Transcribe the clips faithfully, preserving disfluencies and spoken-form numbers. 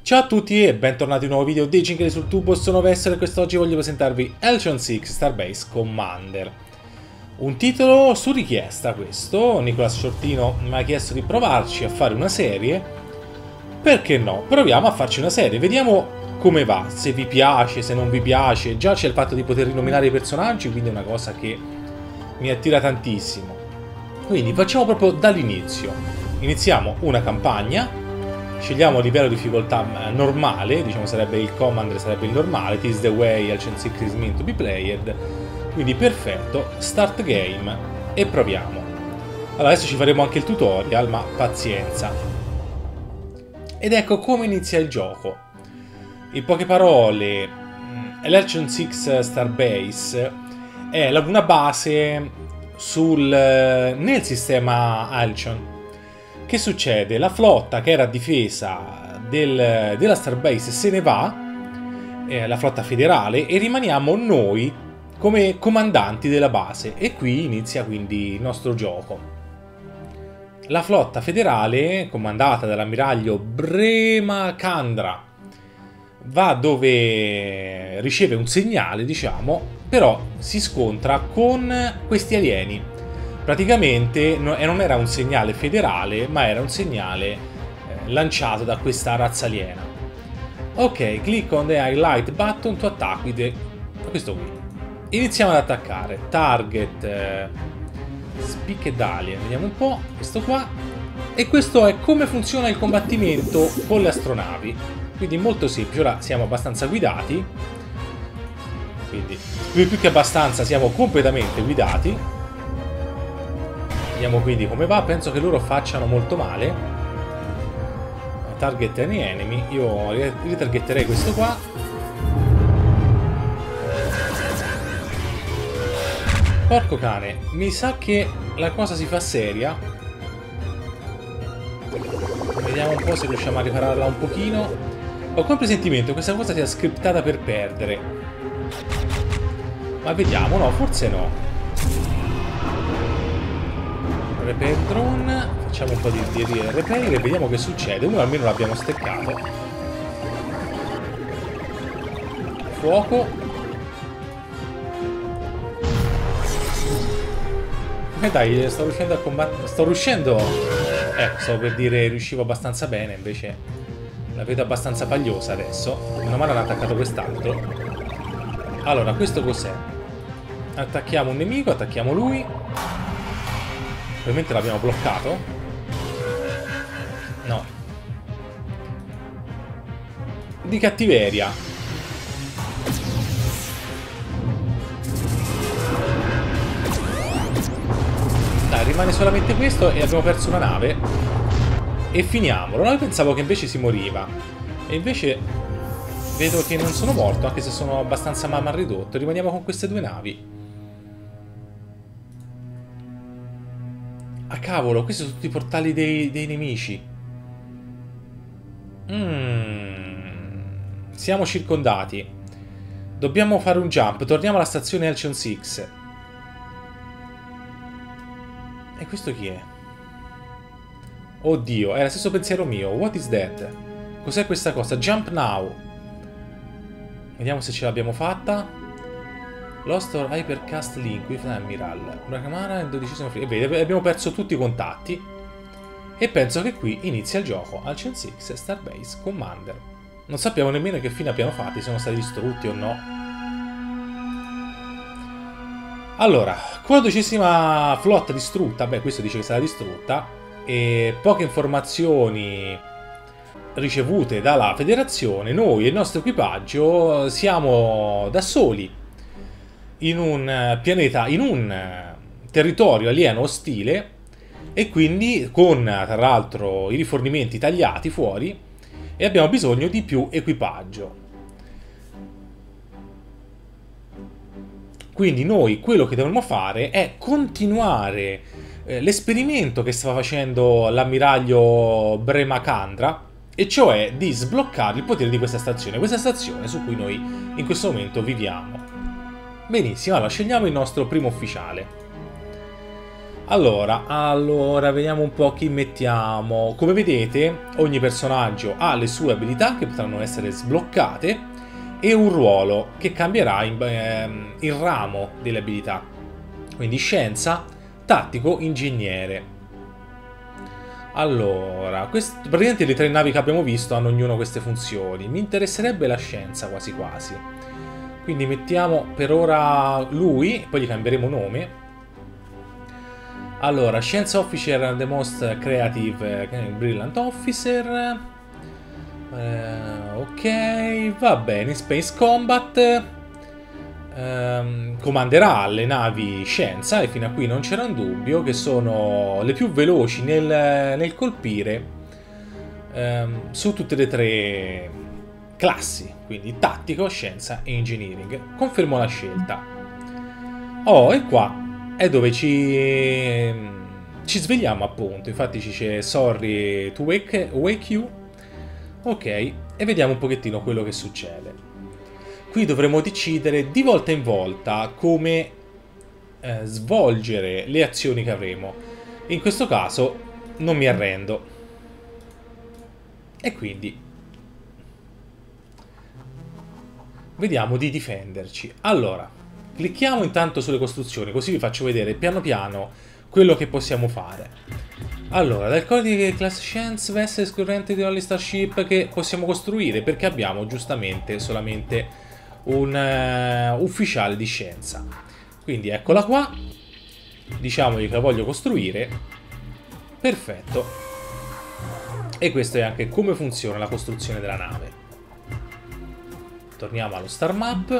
Ciao a tutti e bentornati in un nuovo video dei Cinghiali sul tubo, sono Vessel e quest'oggi voglio presentarvi Halcyon sei Starbase Commander. Un titolo su richiesta questo, Nicolas Shortino mi ha chiesto di provarci a fare una serie. Perché no? Proviamo a farci una serie, vediamo come va, se vi piace, se non vi piace. Già c'è il fatto di poter rinominare i personaggi, quindi è una cosa che mi attira tantissimo. Quindi facciamo proprio dall'inizio. Iniziamo una campagna. Scegliamo il livello di difficoltà normale, diciamo sarebbe il Commander, sarebbe il normale, This is the way Halcyon sei is meant to be played, quindi perfetto, start game e proviamo. Allora adesso ci faremo anche il tutorial, ma pazienza. Ed ecco come inizia il gioco. In poche parole, l'Halcyon sei Starbase è una base sul, nel sistema Halcyon. Che succede? La flotta che era a difesa del, della Starbase se ne va, eh, la flotta federale, e rimaniamo noi come comandanti della base. E qui inizia quindi il nostro gioco. La flotta federale, comandata dall'ammiraglio Bremakandra, va dove riceve un segnale, diciamo, però si scontra con questi alieni. Praticamente non era un segnale federale, ma era un segnale eh, lanciato da questa razza aliena. Ok, click on the highlight button to attack with the... questo qui. Iniziamo ad attaccare. Target eh, Speaked Alien, vediamo un po', questo qua. E questo è come funziona il combattimento con le astronavi. Quindi molto semplice, ora siamo abbastanza guidati. Quindi più che abbastanza siamo completamente guidati. Vediamo quindi come va, penso che loro facciano molto male. Target any enemy, io ritargetterei questo qua. Porco cane, mi sa che la cosa si fa seria. Vediamo un po' se riusciamo a ripararla un pochino. Ho come presentimento che questa cosa sia scriptata per perdere. Ma vediamo, no, forse no. Repair drone, facciamo un po' di, di, di repair e vediamo che succede. Uno almeno l'abbiamo steccato. Fuoco. E dai, sto riuscendo a combattere. Sto riuscendo. Ecco, stavo per dire riuscivo abbastanza bene, invece la vedo abbastanza pagliosa adesso. Meno male hanno attaccato quest'altro. Allora, questo cos'è? Attacchiamo un nemico, attacchiamo lui. Ovviamente l'abbiamo bloccato. No. Di cattiveria. Dai, rimane solamente questo e abbiamo perso una nave. E finiamolo. Noi pensavo che invece si moriva. E invece vedo che non sono morto, anche se sono abbastanza mal ridotto. Rimaniamo con queste due navi. Ah cavolo, questi sono tutti i portali dei, dei nemici. Mm. Siamo circondati. Dobbiamo fare un jump. Torniamo alla stazione Halcyon sei. E questo chi è? Oddio, è lo stesso pensiero mio. What is that? Cos'è questa cosa? Jump now. Vediamo se ce l'abbiamo fatta. Lost or Hypercast Link with Admiral. Una camera e dodicesimo free. E vedi, abbiamo perso tutti i contatti. E penso che qui inizia il gioco. Halcyon sei Starbase Commander. Non sappiamo nemmeno che fine abbiano fatti, se sono stati distrutti o no. Allora, con la dodicesima flotta distrutta, beh, questo dice che sarà distrutta, e poche informazioni ricevute dalla federazione, noi e il nostro equipaggio siamo da soli in un pianeta, in un territorio alieno ostile, e quindi con tra l'altro i rifornimenti tagliati fuori, e abbiamo bisogno di più equipaggio. Quindi noi quello che dovremmo fare è continuare eh, l'esperimento che stava facendo l'ammiraglio Bremakandra, e cioè di sbloccare il potere di questa stazione, questa stazione su cui noi in questo momento viviamo. Benissimo, allora scegliamo il nostro primo ufficiale. Allora, allora, vediamo un po' chi mettiamo. Come vedete, ogni personaggio ha le sue abilità che potranno essere sbloccate e un ruolo che cambierà in, ehm, il ramo delle abilità. Quindi scienza, tattico, ingegnere. Allora, quest- praticamente le tre navi che abbiamo visto hanno ognuno queste funzioni. Mi interesserebbe la scienza quasi quasi. Quindi mettiamo per ora lui, poi gli cambieremo nome. Allora, Science Officer, the most creative, brilliant officer. Eh, ok, va bene. Space Combat. Ehm, comanderà le navi Scienza, e fino a qui non c'era un dubbio, che sono le più veloci nel, nel colpire ehm, su tutte le tre classi. Quindi tattico, scienza e engineering. Confermo la scelta. Oh, e qua è dove ci, ci svegliamo, appunto. Infatti ci c'è sorry to wake, wake you. Ok, e vediamo un pochettino quello che succede. Qui dovremo decidere di volta in volta come eh, svolgere le azioni che avremo. In questo caso non mi arrendo. E quindi vediamo di difenderci. Allora, clicchiamo intanto sulle costruzioni, così vi faccio vedere piano piano quello che possiamo fare. Allora, dal codice class Science vessels corrente di ogni starship che possiamo costruire, perché abbiamo giustamente solamente un uh, ufficiale di scienza. Quindi eccola qua, diciamogli che la voglio costruire. Perfetto. E questo è anche come funziona la costruzione della nave. Torniamo allo star map.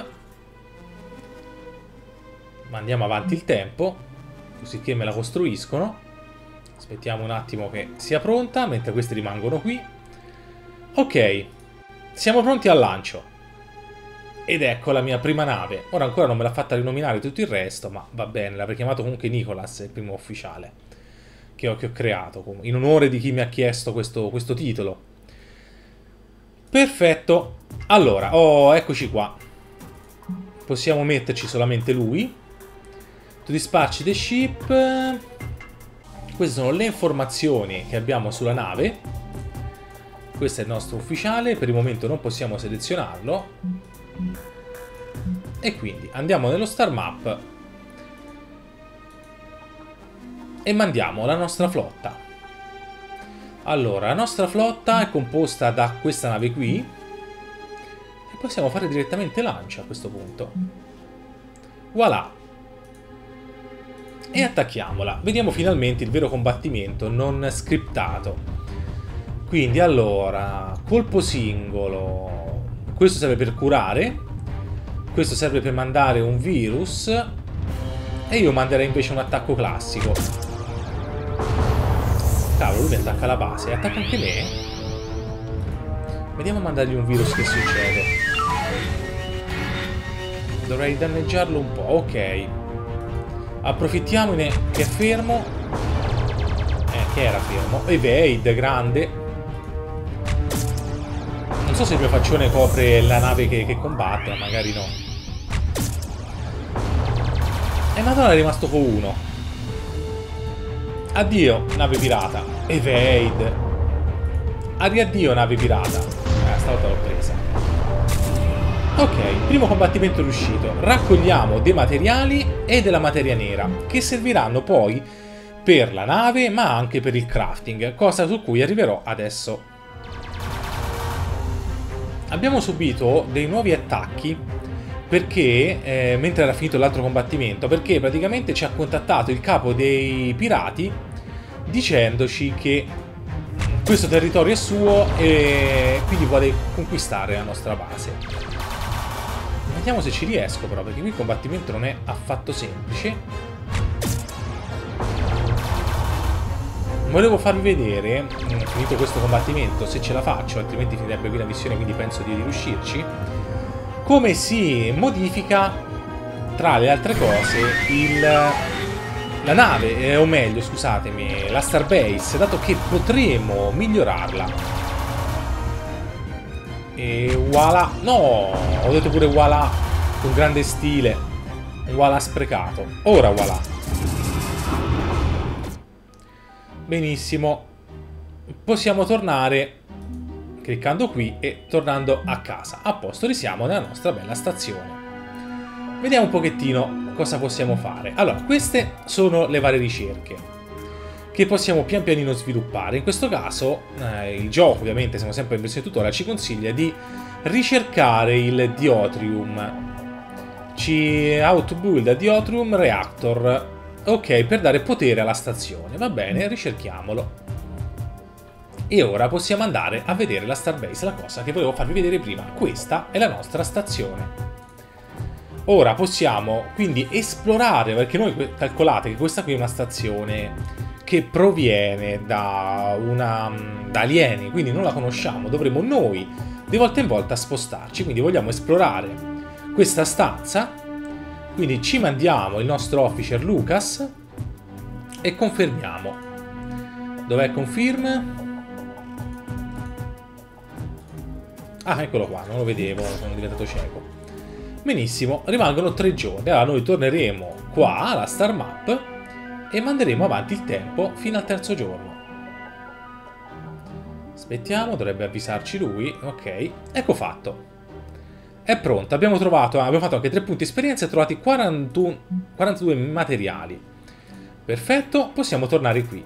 Mandiamo avanti il tempo, così che me la costruiscono. Aspettiamo un attimo che sia pronta, mentre questi rimangono qui. Ok, siamo pronti al lancio. Ed ecco la mia prima nave. Ora ancora non me l'ha fatta rinominare tutto il resto, ma va bene, l'avrei chiamato comunque Nicholas, il primo ufficiale che ho, che ho creato, in onore di chi mi ha chiesto questo, questo titolo. Perfetto. Allora, oh, eccoci qua. Possiamo metterci solamente lui. To dispatch the ship. Queste sono le informazioni che abbiamo sulla nave. Questo è il nostro ufficiale. Per il momento non possiamo selezionarlo. E quindi andiamo nello star map e mandiamo la nostra flotta. Allora, la nostra flotta è composta da questa nave qui. E possiamo fare direttamente lancio a questo punto. Voilà. E attacchiamola. Vediamo finalmente il vero combattimento non scriptato. Quindi allora, colpo singolo. Questo serve per curare. Questo serve per mandare un virus. E io manderei invece un attacco classico. Cavolo, lui mi attacca la base. Attacca anche me? Vediamo a mandargli un virus che succede. Dovrei danneggiarlo un po'. Ok. Approfittiamone che è fermo. Eh, che era fermo. Evade, grande. Non so se il mio faccione copre la nave che, che combatte, ma magari no. E madonna è rimasto con uno. Addio, nave pirata. Evade. Addio, nave pirata. Eh, stavolta l'ho presa. Ok, primo combattimento riuscito. Raccogliamo dei materiali e della materia nera, che serviranno poi per la nave, ma anche per il crafting, cosa su cui arriverò adesso. Abbiamo subito dei nuovi attacchi perché, eh, mentre era finito l'altro combattimento, perché praticamente ci ha contattato il capo dei pirati dicendoci che questo territorio è suo e quindi vuole conquistare la nostra base. Vediamo se ci riesco però, perché qui il combattimento non è affatto semplice. Volevo farvi vedere, finito questo combattimento, se ce la faccio, altrimenti finirebbe qui la missione, quindi penso di riuscirci, come si modifica, tra le altre cose, il, la nave, eh, o meglio, scusatemi, la Starbase, dato che potremo migliorarla. E voilà. No, ho detto pure voilà, con grande stile. Un voilà sprecato. Ora voilà. Benissimo. Possiamo tornare cliccando qui e tornando a casa. A posto, risiamo nella nostra bella stazione. Vediamo un pochettino cosa possiamo fare. Allora, queste sono le varie ricerche che possiamo pian pianino sviluppare. In questo caso eh, il gioco, ovviamente siamo sempre in versione tutorial, ci consiglia di ricercare il Diotrium. Ci how to build a Diotrium reactor. Ok, per dare potere alla stazione. Va bene, ricerchiamolo. E ora possiamo andare a vedere la Starbase, la cosa che volevo farvi vedere prima. Questa è la nostra stazione. Ora possiamo quindi esplorare, perché noi calcolate che questa qui è una stazione che proviene da, una, da alieni, quindi non la conosciamo, dovremo noi di volta in volta spostarci, quindi vogliamo esplorare questa stanza, quindi ci mandiamo il nostro officer Lucas e confermiamo. Dov'è confirm? Ah, eccolo qua, non lo vedevo, sono diventato cieco. Benissimo, rimangono tre giorni. Allora noi torneremo qua alla Star Map e manderemo avanti il tempo fino al terzo giorno. Aspettiamo, dovrebbe avvisarci lui. Ok, ecco fatto. È pronto, abbiamo trovato, abbiamo fatto anche tre punti esperienza e trovati quarantuno, quarantadue materiali. Perfetto, possiamo tornare qui.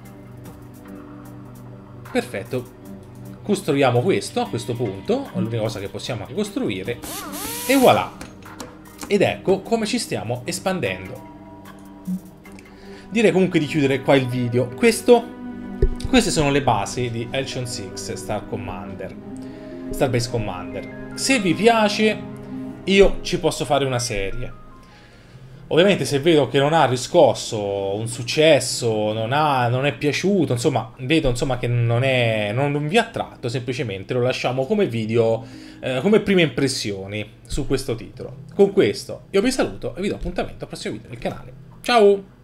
Perfetto. Costruiamo questo a questo punto, è l'unica cosa che possiamo anche costruire, e voilà! Ed ecco come ci stiamo espandendo. Direi comunque di chiudere qua il video. Questo, queste sono le basi di Halcyon sei Star Commander, Starbase Commander. Se vi piace, io ci posso fare una serie. Ovviamente se vedo che non ha riscosso un successo, non, ha, non è piaciuto, insomma, vedo insomma che non, è, non, non vi ha attratto, semplicemente lo lasciamo come video, eh, come prime impressioni su questo titolo. Con questo io vi saluto e vi do appuntamento al prossimo video del canale. Ciao!